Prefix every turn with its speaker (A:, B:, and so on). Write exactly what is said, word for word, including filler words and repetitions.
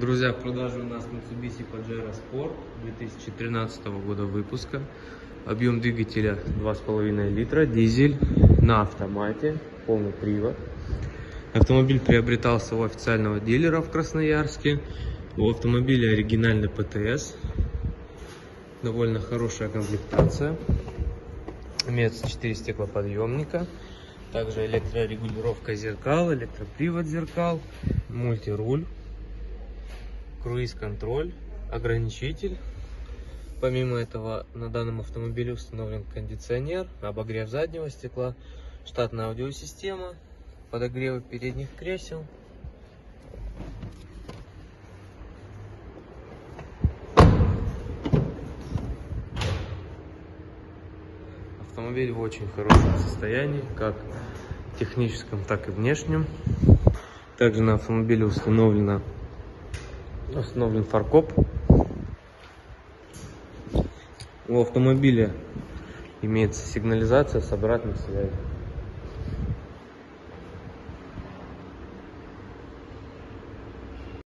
A: Друзья, в продаже у нас Mitsubishi Pajero Sport две тысячи тринадцатого года выпуска. Объем двигателя два с половиной литра, дизель на автомате, полный привод. Автомобиль приобретался у официального дилера в Красноярске. У автомобиля оригинальный ПТС. Довольно хорошая комплектация. Имеется четыре стеклоподъемника. Также электрорегулировка зеркал, электропривод зеркал, мультируль, круиз-контроль, ограничитель. Помимо этого на данном автомобиле установлен кондиционер, обогрев заднего стекла, штатная аудиосистема, подогревы передних кресел. Автомобиль в очень хорошем состоянии, как техническом, так и внешнем. Также на автомобиле установлено, установлен фаркоп. У автомобиля имеется сигнализация с обратной связью.